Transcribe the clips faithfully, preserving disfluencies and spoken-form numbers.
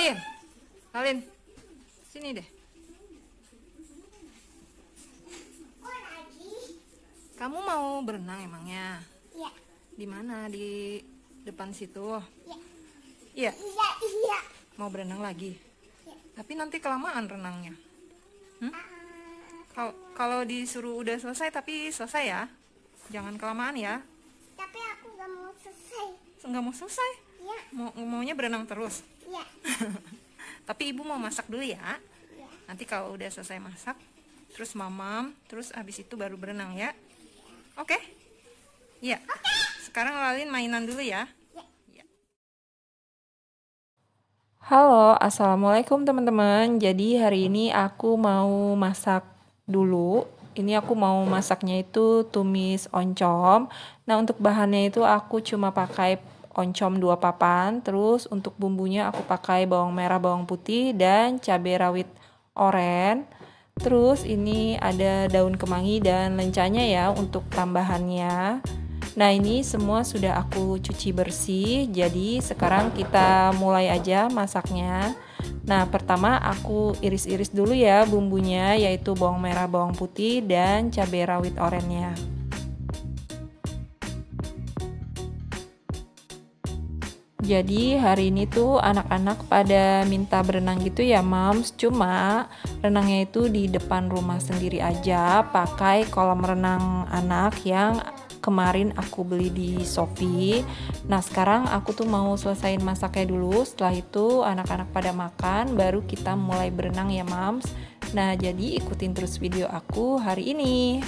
Lalin, Lalin, sini deh. Kamu mau berenang emangnya? Iya. Di mana? Di depan situ? Iya. Iya. Iya, iya. Mau berenang lagi? Iya. Tapi nanti kelamaan renangnya. Hmm? Ah, Kalau kalau disuruh udah selesai, tapi selesai ya. Jangan kelamaan ya. tapi aku gak mau selesai. Nggak mau selesai. Iya. Mau maunya berenang terus. Iya. Tapi ibu mau masak dulu ya. Iya. Nanti kalau udah selesai masak, terus mamam, terus abis itu baru berenang ya. Oke? Iya. Sekarang Lalin mainan dulu ya. Iya. Halo, assalamualaikum teman-teman. Jadi hari ini aku mau masak dulu. Ini aku mau masaknya itu tumis oncom. Nah, untuk bahannya itu aku cuma pakai oncom dua papan. Terus untuk bumbunya aku pakai bawang merah, bawang putih, dan cabai rawit oren. Terus ini ada daun kemangi dan lencanya ya untuk tambahannya. Nah, ini semua sudah aku cuci bersih. Jadi sekarang kita mulai aja masaknya. Nah, pertama aku iris-iris dulu ya bumbunya, yaitu bawang merah, bawang putih, dan cabai rawit orennya. Jadi hari ini tuh anak-anak pada minta berenang gitu ya Mams. Cuma renangnya itu di depan rumah sendiri aja, pakai kolam renang anak yang kemarin aku beli di Shopee. Nah sekarang aku tuh mau selesaiin masaknya dulu. Setelah itu anak-anak pada makan, baru kita mulai berenang ya Mams. Nah jadi ikutin terus video aku hari ini.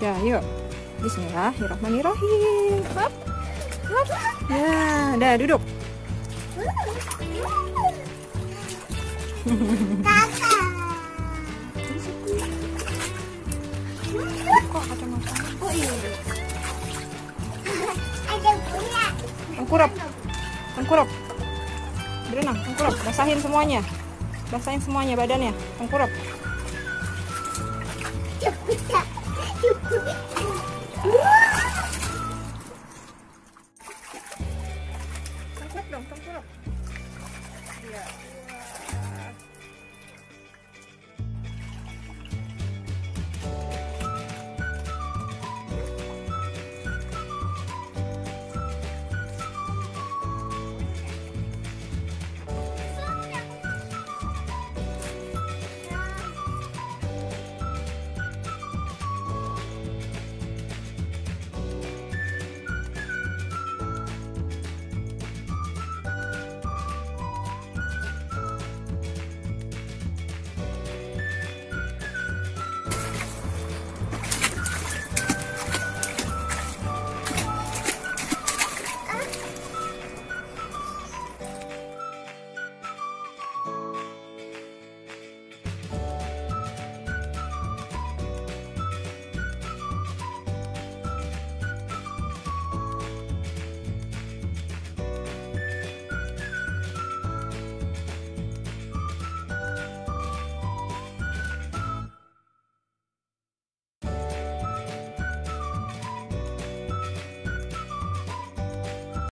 Ya, yuk. Bismillahirrahmanirrahim. Hop. Hop. Ya, udah duduk. Kakak. Kok kacamata? Oh iya. Ada punya. Tengkurap. Tengkurap. Berenang, tengkurap. Basahin semuanya. Basahin semuanya badannya. Tengkurap. Cepet ya. Cepet. Tengkurap dong, tengkurap. Iya.